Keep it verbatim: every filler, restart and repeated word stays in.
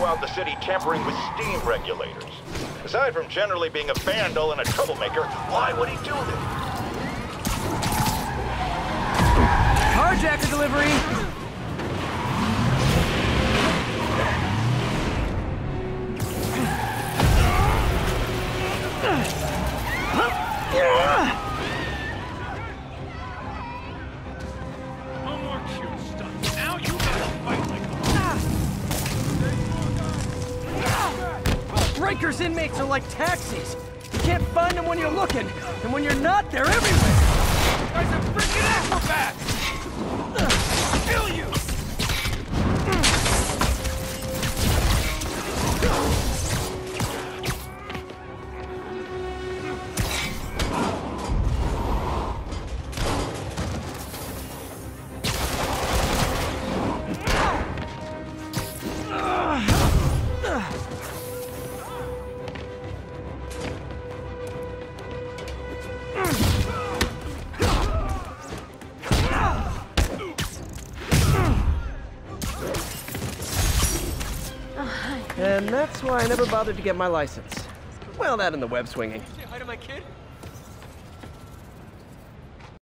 throughout the city tampering with steam regulators. Aside from generally being a vandal and a troublemaker, why would he do this? Carjacker delivery! No more cute stuff. Now you gotta fight like a... Rikers inmates are like taxis. You can't find them when you're looking, and when you're not, they're everywhere. You guys are freaking acrobats! Kill you! And that's why I never bothered to get my license. Well, that and the web swinging. Say hi to my kid?